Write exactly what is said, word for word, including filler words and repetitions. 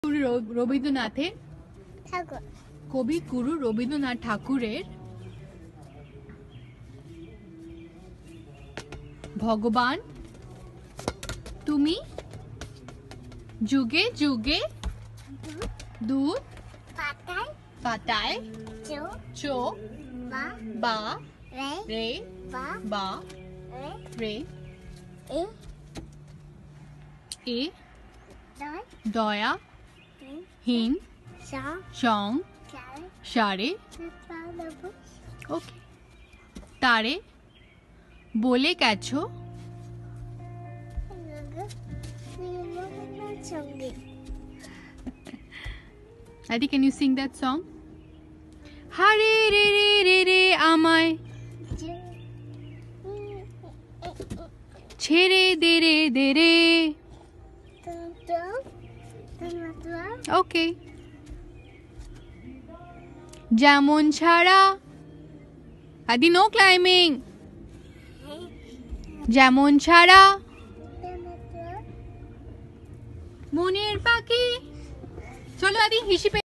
রবীন্দ্রনাথের ঠাকুর কবিগুরু রবীন্দ্রনাথ ঠাকুরের ভগবান তুমি যুগে যুগে দুধ পাতায় পাতায় চো চো বা বা রে রে বা বা রে রে এ এ দয় দয়া তিন হীন সা সং চারে সারে পালব ওকে তারে বলে গেছো সঙ্গে Adi, can you sing that song? Hare re re re re আমায় ছেড়ে দে রে দে রে ওকে যেমন ছাড়া আদি নো ক্লাইম্বিং যেমন ছাড়া মনের পাখি চলো আদি হিসি